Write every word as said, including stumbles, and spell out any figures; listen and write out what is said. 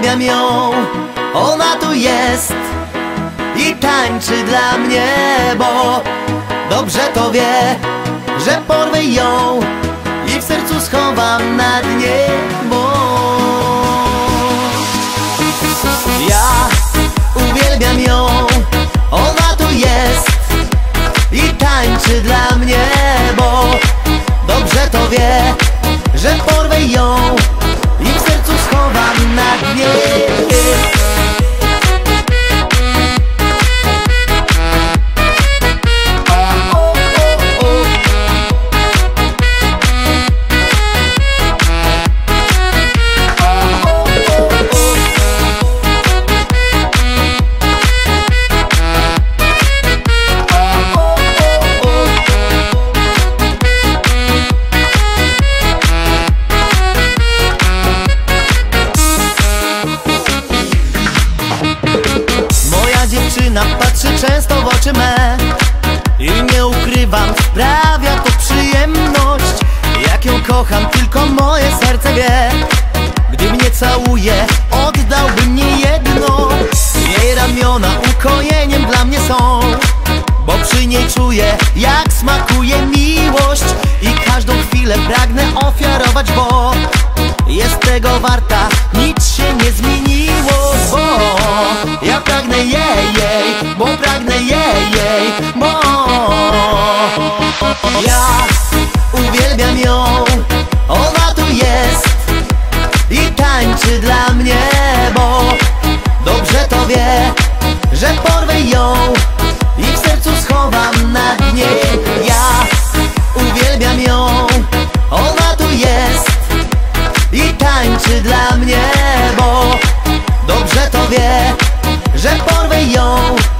uwielbiam ją, ona tu jest i tańczy dla mnie, bo dobrze to wie, że porwę ją i w sercu schowam na dnie, bo ja uwielbiam ją, ona tu jest i tańczy dla mnie, bo dobrze to wie, że porwę ją i w sercu schowam na dnie. Patrzy często w oczy me i nie ukrywam, sprawia to przyjemność. Jak ją kocham, tylko moje serce wie. Gdy mnie całuje, oddałbym nie jedno. Jej ramiona ukojeniem dla mnie są, bo przy niej czuję, jak smakuje miłość. I każdą chwilę pragnę ofiarować, bo jest tego warta, nic się nie zmieniło, bo ja pragnę jej, jej, bo pragnę jej, jej, bo ja uwielbiam ją, ona tu jest i tańczy dla mnie, bo dobrze to wie, że porwę ją i w sercu schowam na dnie. Ja uwielbiam ją, ona tu jest i tańczy dla mnie, bo dobrze to wie, że porwę ją